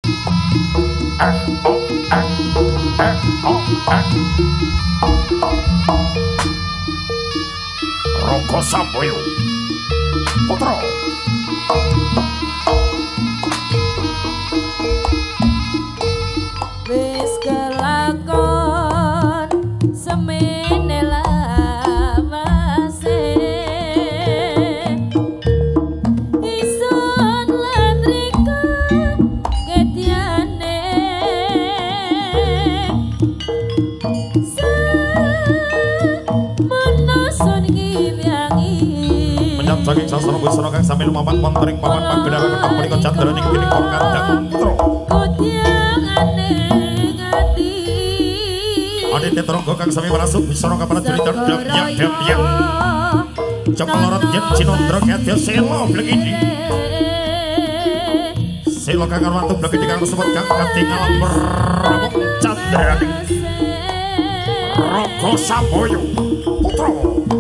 Raka Samboyo Putra wis kelakon semene lawase isun lan rika ketiane menason ngilyangi menyang saking sasana wisana kang sami lumampah wonten ing papan panggendaran kang punika candraning dening para kandhang putra Aditya Tronggo kang sami marasuk wisana kapala durita damyak Cepelorot yen cinondra kadya sela blegini sela kang arwantu blegini kang sebut kang katingal merawuk candraning Raka Samboyo Putra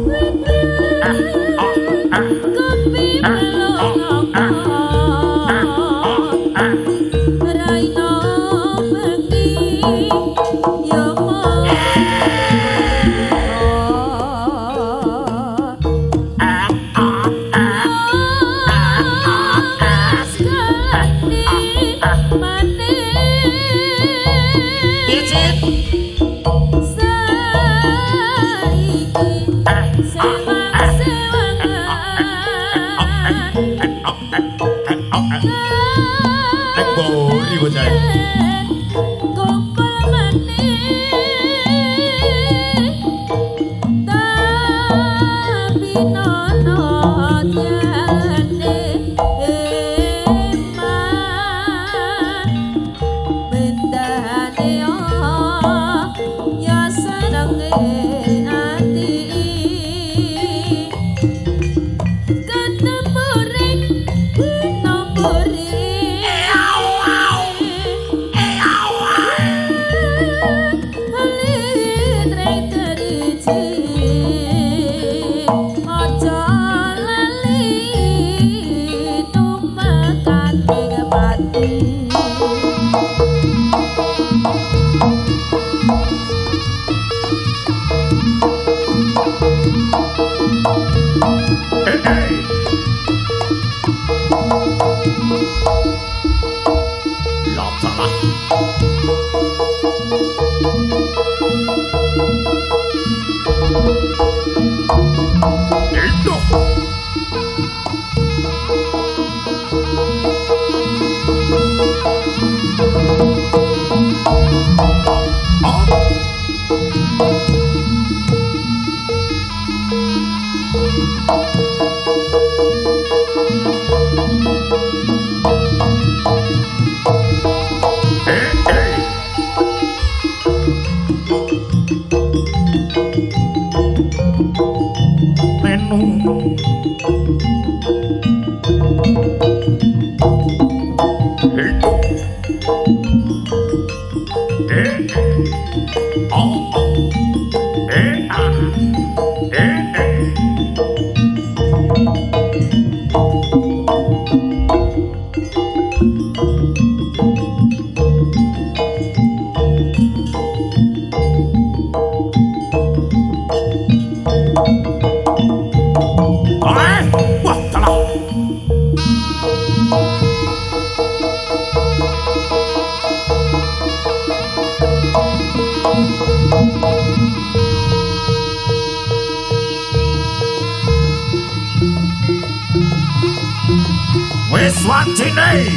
Wajine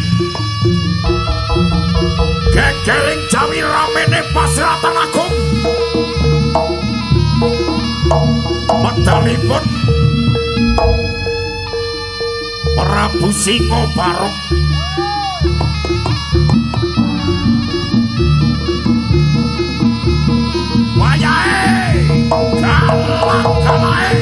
gegeling jawi ramene pasratan agung medalipun Prabu Singobarong wayahe galak-galake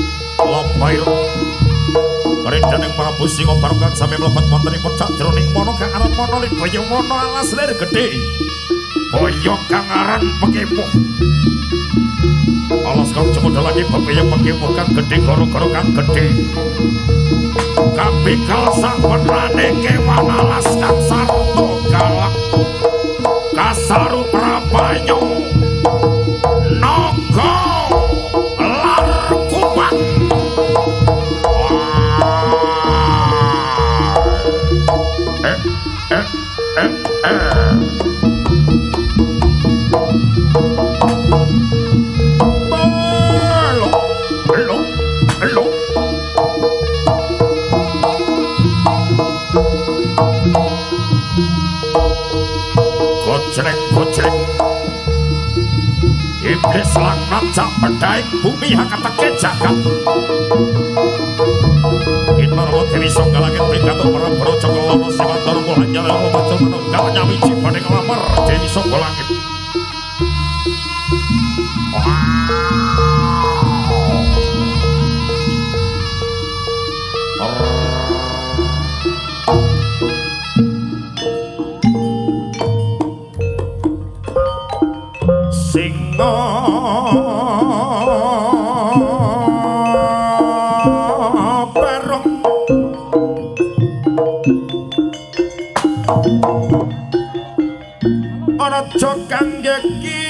Lampail Karendaning Prabu Singobarong kang sami mlebet wontenipun sajroning mana kang aran monolit boyo mono alas lir gede boyo kang aran pekemuh alas kang cemudal lagi boyo pekemuh kang gede goro-goro kang gede kabikal sang penerane kewan alas kang sarto galak kasaru prabanyo nogo lar kubang Gojreng iblis laknat jak pedaik bumi hakatake jagat Kinarwa Dewi Songgalangit Brigatu Parabara Cokolono Siwantara Mulanyar Romaja Manunggal Nyawiji Bading Lamar Dewi Songgalangit Raja kang yeki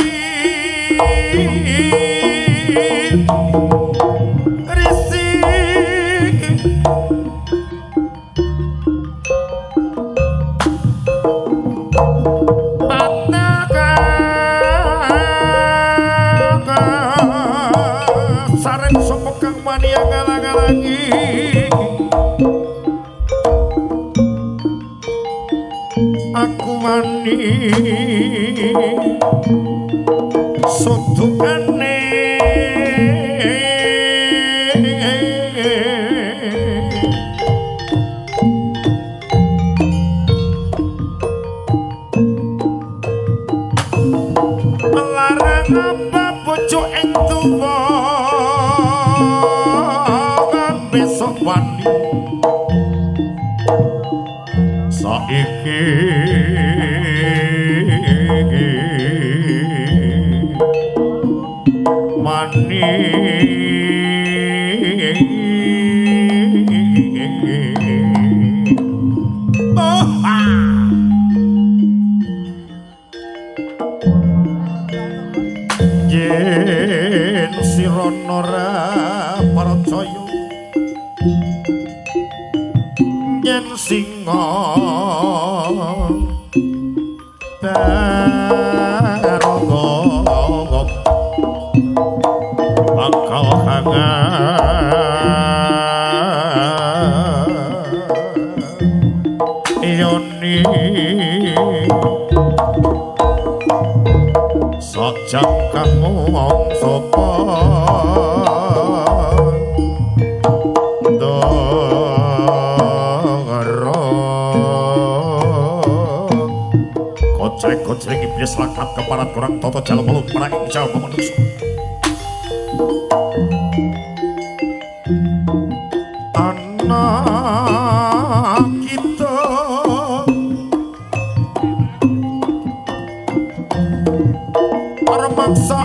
risi pataka sareng sapa kang mania ngalang-alangi aku mani sudukane melarang apa bojo ing tuwa besok wani saiki mani yen sirana ra paracaya yen singa bakal yoni sajak kamu sapa Kocreng iblis lakat keparat kurang toto jalan meluk para injal pemenusuk anak kita para maksa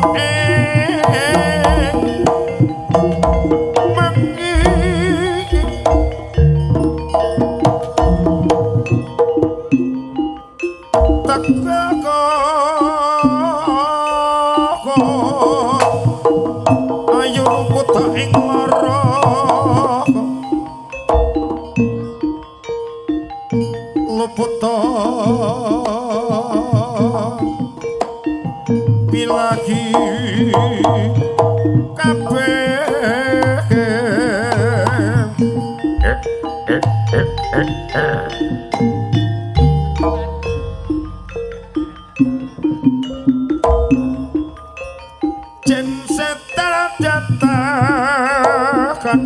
ayo rumput ing lara luput pilagi kabeh jen setar jatakan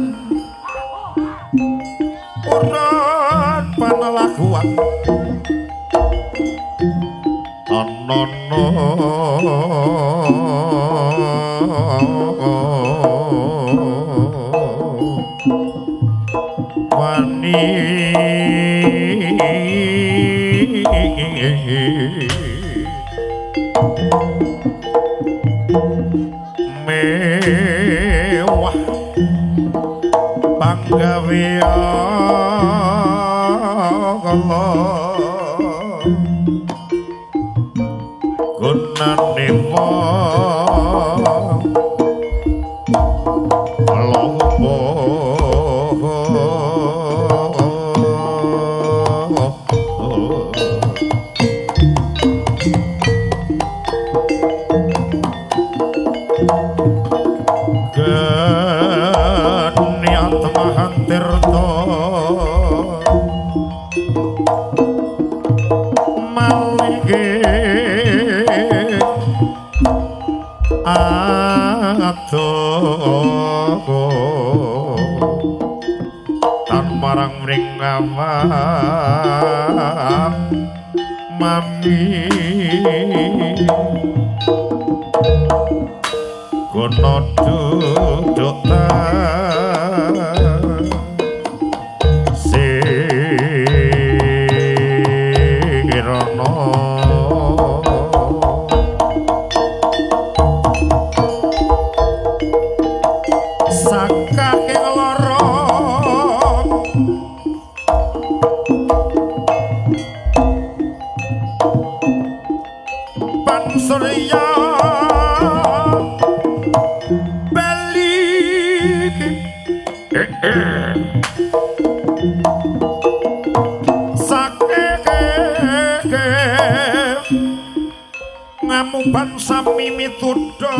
urut panalakuan anono wani mewah panggawe Allah gunane tan marang mring mami kono duduk ngamuban sami mituda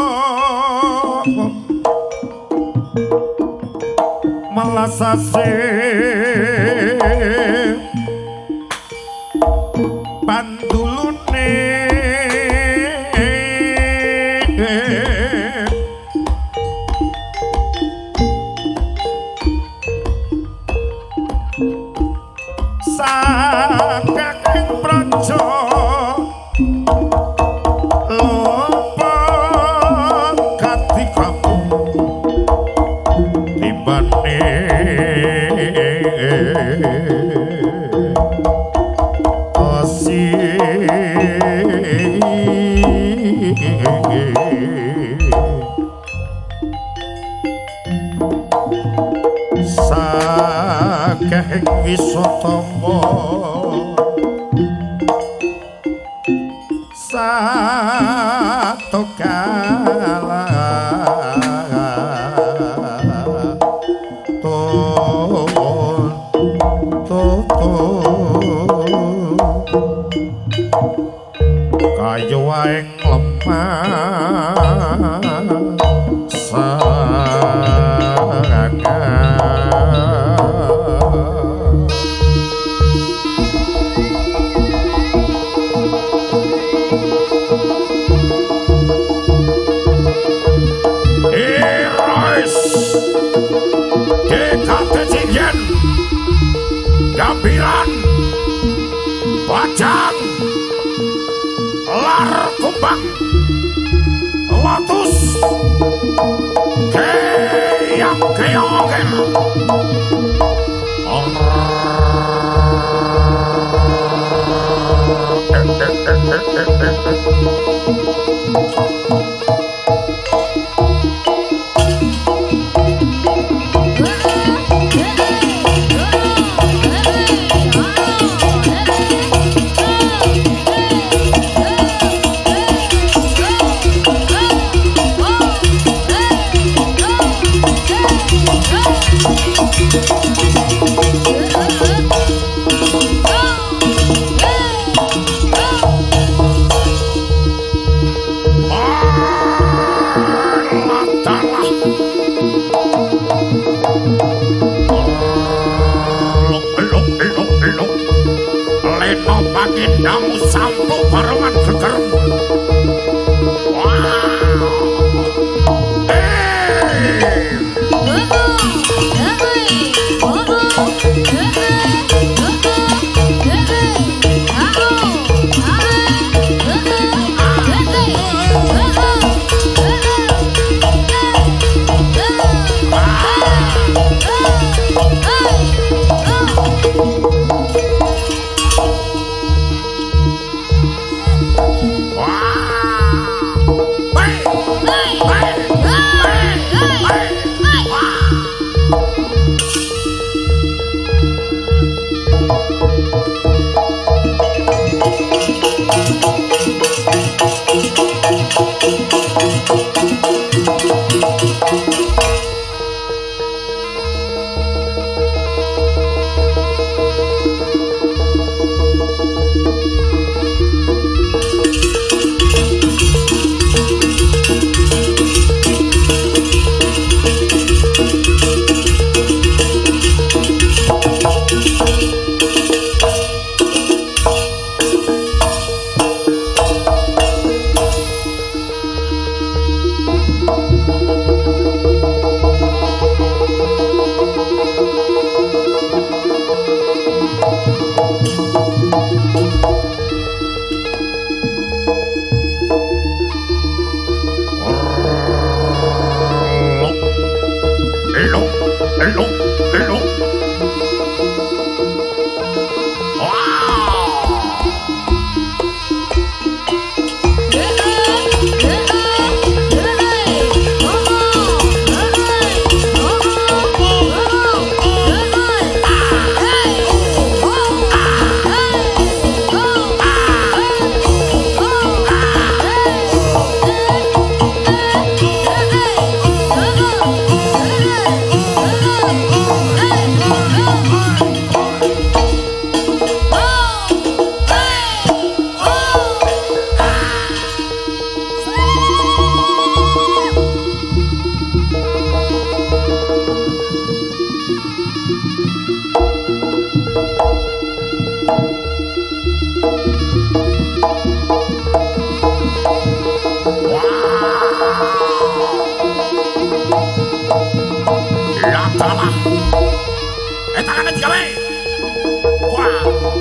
melasase pandulune saking praja sakeh wisatama satokala kayu waing lemah gambiran bajang lar kumbang lotus keyang keyong namu sampo barengan geger. Walah. Tangannya digawe. Wah.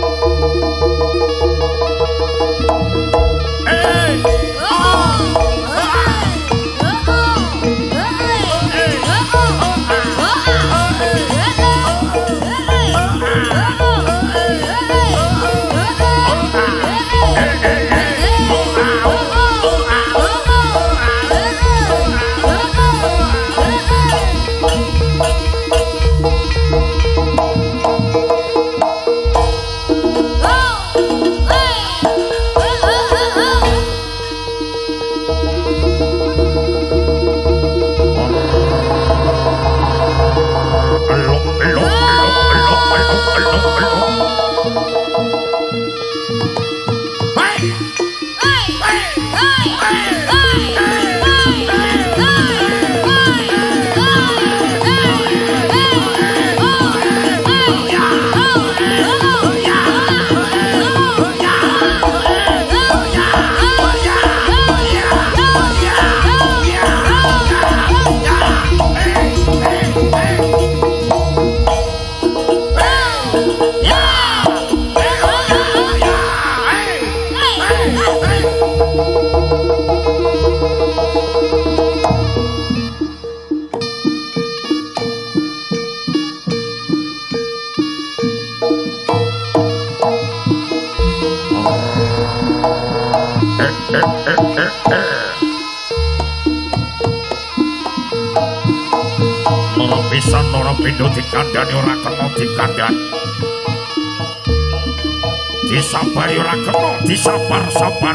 Pisan ora pindho dikandhani ora kena dikandhani. Disabari ora kena disabar-sabar.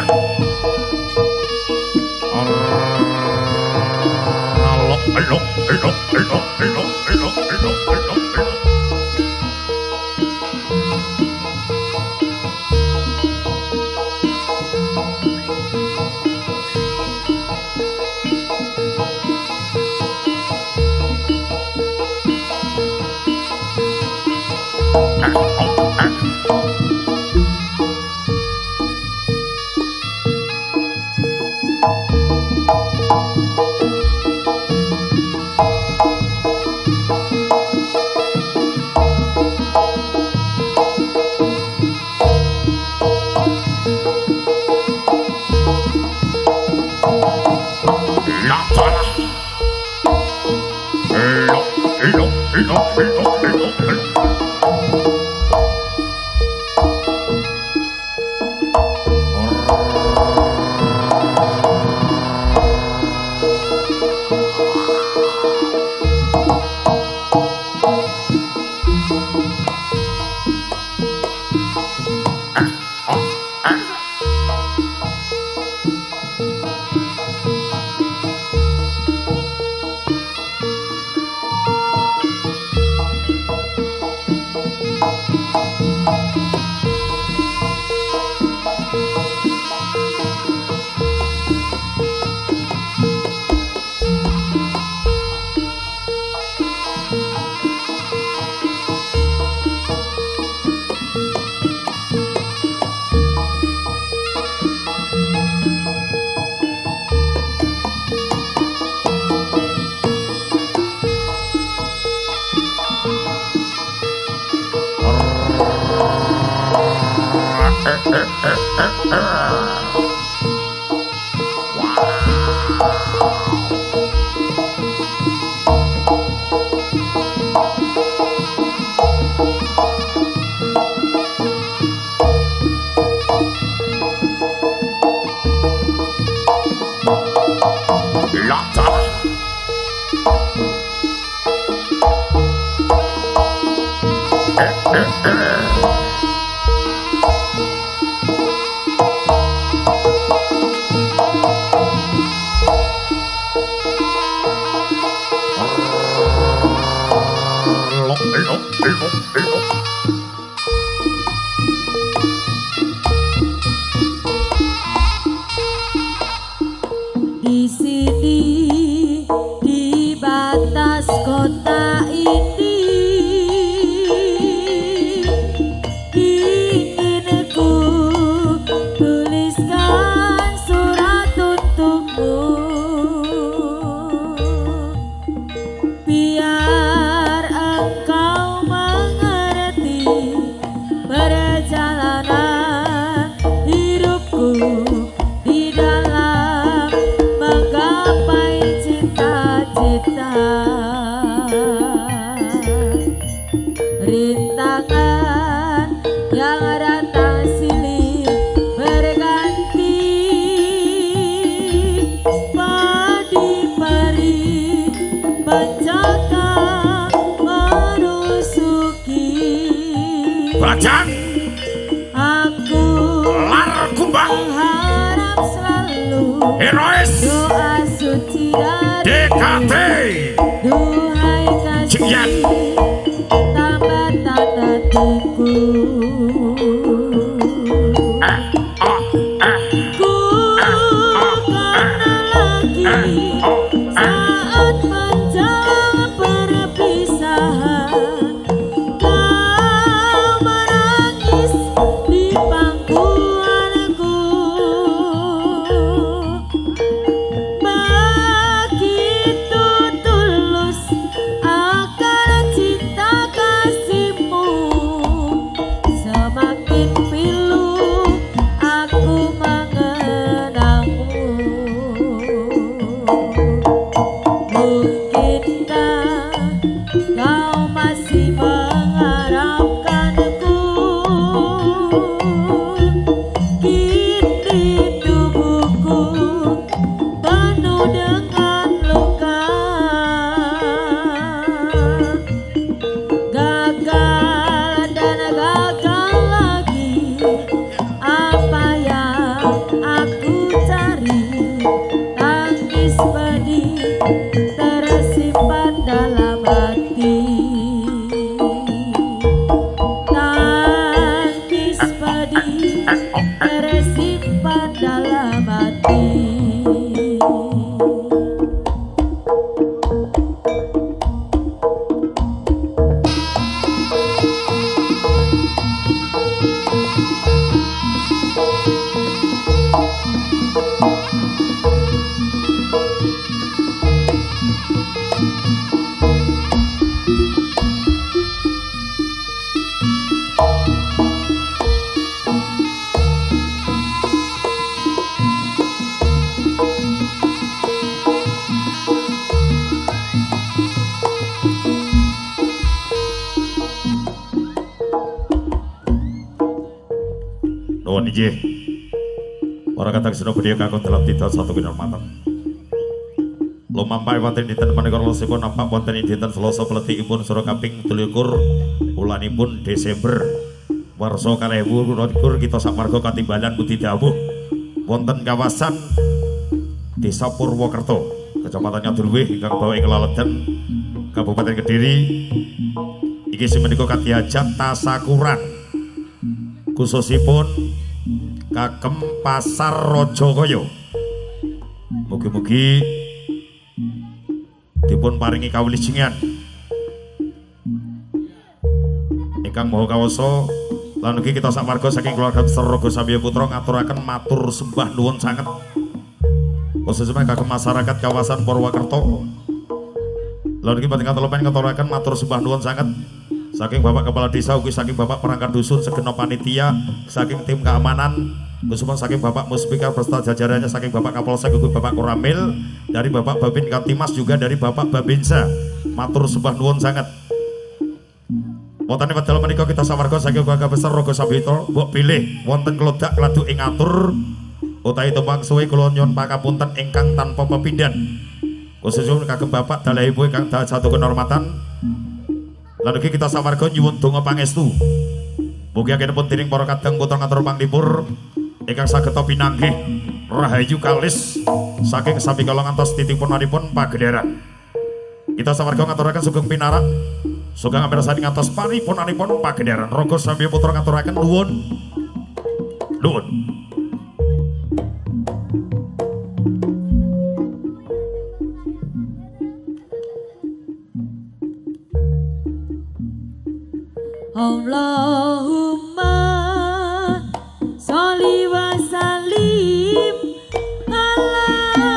Heroes doa suci dari DKT duhai Cikian. kasih tambah hatiku ku karena lagi saat menjelang perpisahan kau menangis di pangkuanku begitu tulus akan cinta kasihmu semakin pilu aku mengenangmu mungkinkah kau masih mengharapkanku kini tubuhku penuh dengan luka gagal dan gagal lagi apa yang aku cari tangis pedih tersimpan dalam hati tangis pedih tersimpan dalam hati. Nuwun inggih. Para kadang sedaya budaya kakung dalam titah satu kinurmatan. Lumampah wonten dinten menika losipun nampak wonten ing dinten Selasa pletikipun sura kaping 23 wulanipun Desember warsa 2022 kita samarga katimbalan budi dawuh wonten kawasan Desa Purwokerto, Kecamatan Nyadulwih ingkang bawa ing Laledan, Kabupaten Kediri. Iki semenika kadhiajat tasakuran khususipun kagem Pasar Rajakaya. Mugi-mugi dipun paringi kawilujengan ingkang maha kawasa lan ugi kita samarga saking keluarga besar Raga Samya Putra ngaturaken matur sembah nuwun sanget khususipun kagem masyarakat kawasan Purwokerto. Lan ugi panjenengan telupen ngaturaken matur sembah nuwun sanget saking Bapak Kepala Desa ugi saking Bapak Perangkat Dusun segenap panitia saking tim keamanan khususipun saking Bapak Muspika beserta jajarannya saking Bapak Kapolsek ugi Bapak Koramil dari Bapak Babin Kamtimas juga dari Bapak Babinsa matur sembah nuwun sanget. Wonten wedal menika kita sawarga saking keluarga besar Raga Samya mbok pilih wonten kelodak kladu ing atur utawi tumpang suwe kula nyuwun pangapunten ingkang tanpa pepindhan khususipun kagem Bapak dalah Ibu ingkang satu kehormatan. Lan ugi kita sawarga nyuwun donga pangestu mugi agenipun tiring para kadang putra ngatur panglipur ingkang saged pinanggih rahayu kalis saking sami kala ngantos titipunanipun pagedheran. Kita sawarga ngaturaken sugeng pinarak sugeng amirsani ngantos paripunanipun pagedheran. Raga Samya Putra ngaturaken nuwun nuwun. Allahumma sholli wa sallim ala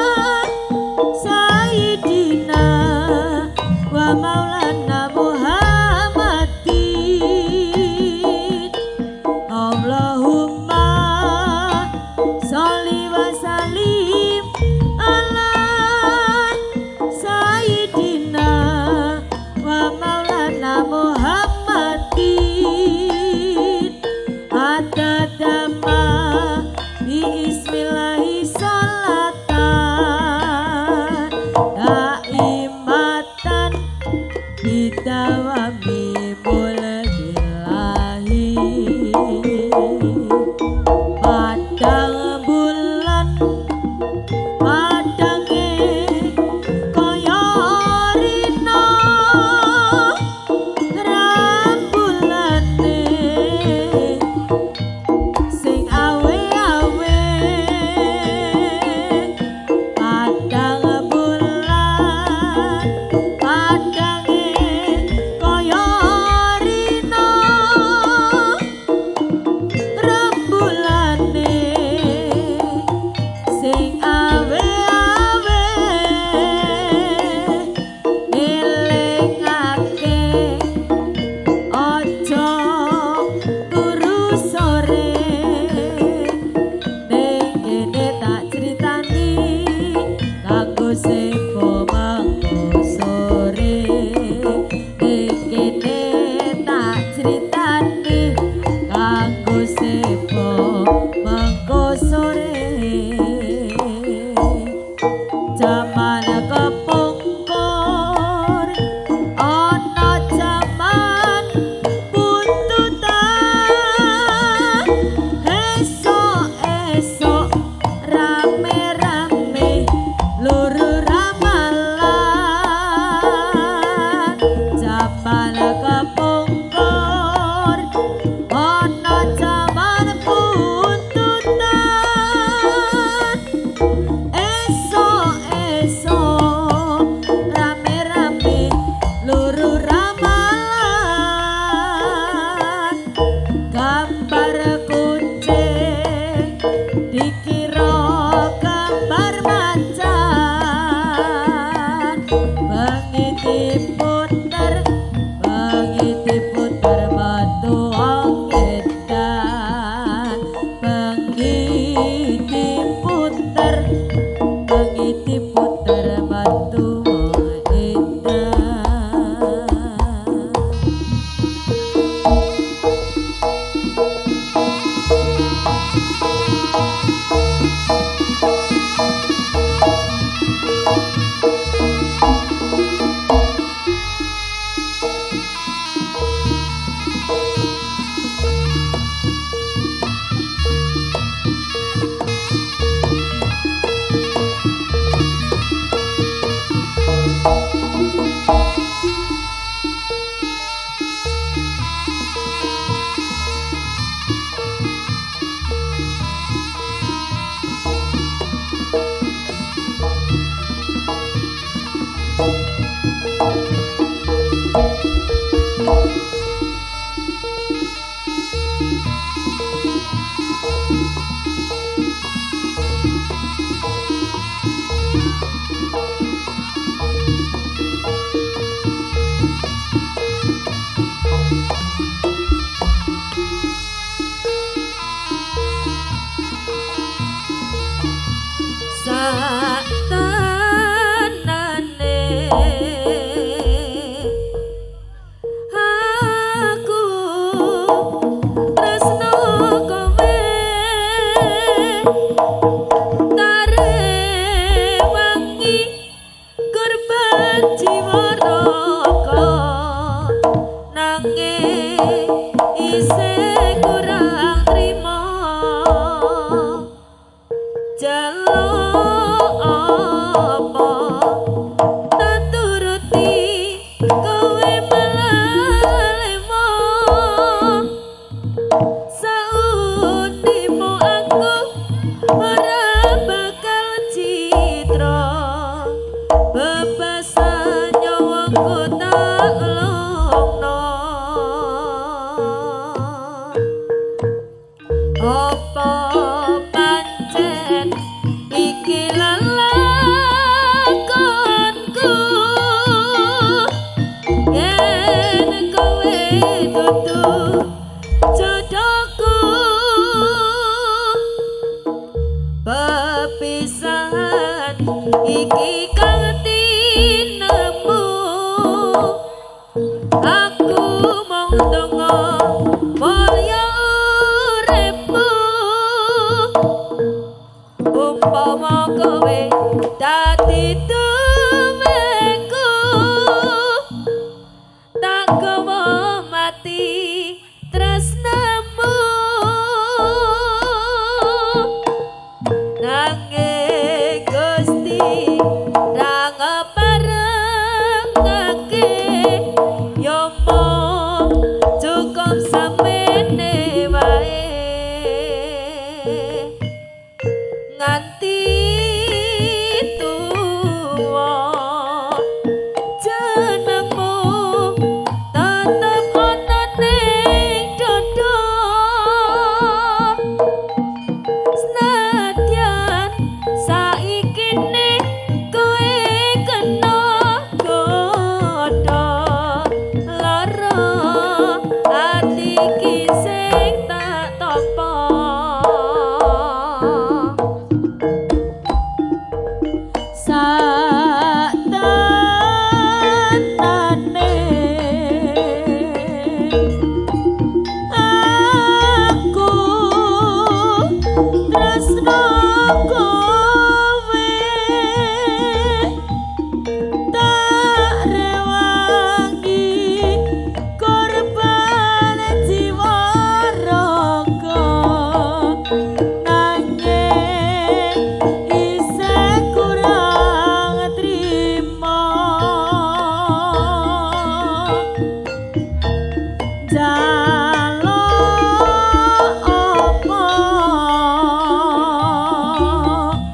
sayyidina wa maulana Muhammadin. Allahumma sholli wa sallim ala sayyidina wa maulana Muhammadin. Atadama bismillahi salatan daimatan bidawami mulkillahi padang bulan Apa pancen iki lelakonku yen kowe dudu jodohku pepisahan iki kang tinemu aku mung donga mulya uripmu umpama kowe dadi tumeku tak gawa mati tresnamu nanging Gusti ra ngeparengake yo mung cukup samene wae nganti tuwa jenengmu tetep ana ning dodo senadyan saikine kowe kena godha lara ati iki sing tak tampa satanane aku tresno kowe tak rewangi korban jiwa raga nanging isih kurang trima jalo apa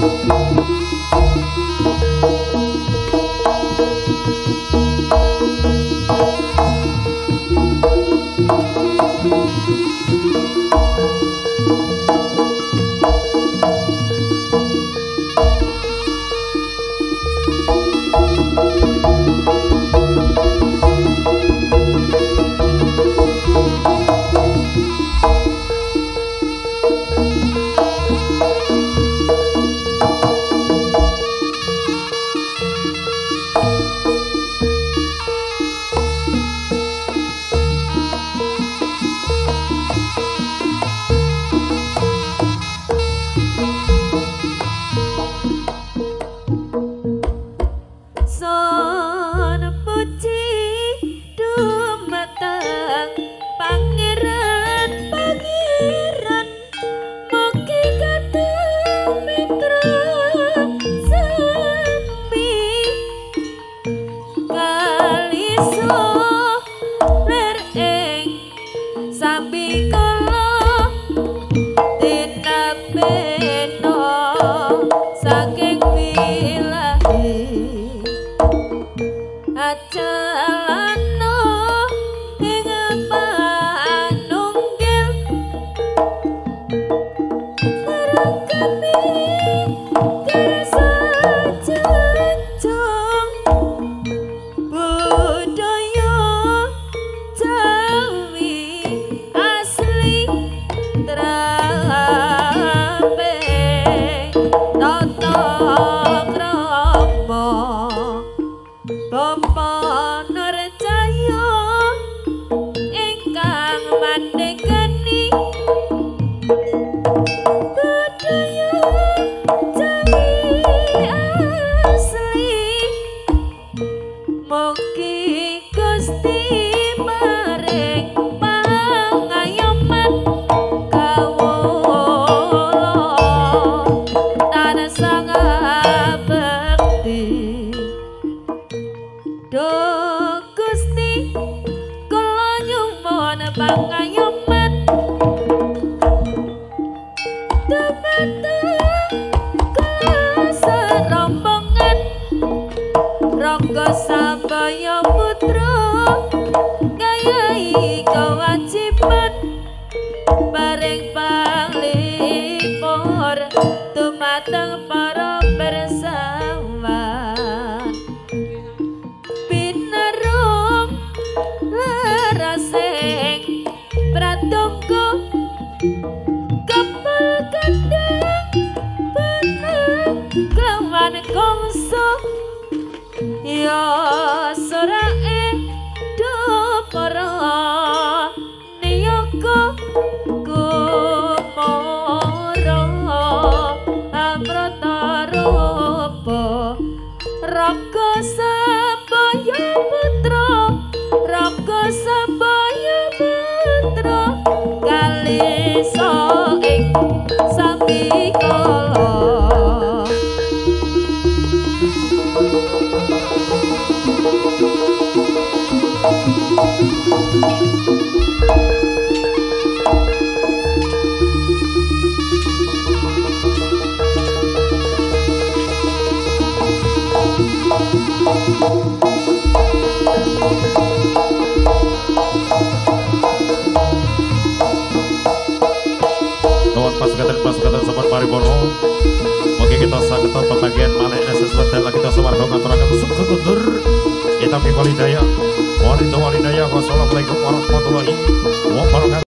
pasukan sobat Maribono. Mungkin kita saged pembagian malih sesuatu lagi kita sawarga ngaturaken sugeng kundur. Kita walidaya. Wassalamualaikum warahmatullahi wabarakatuh.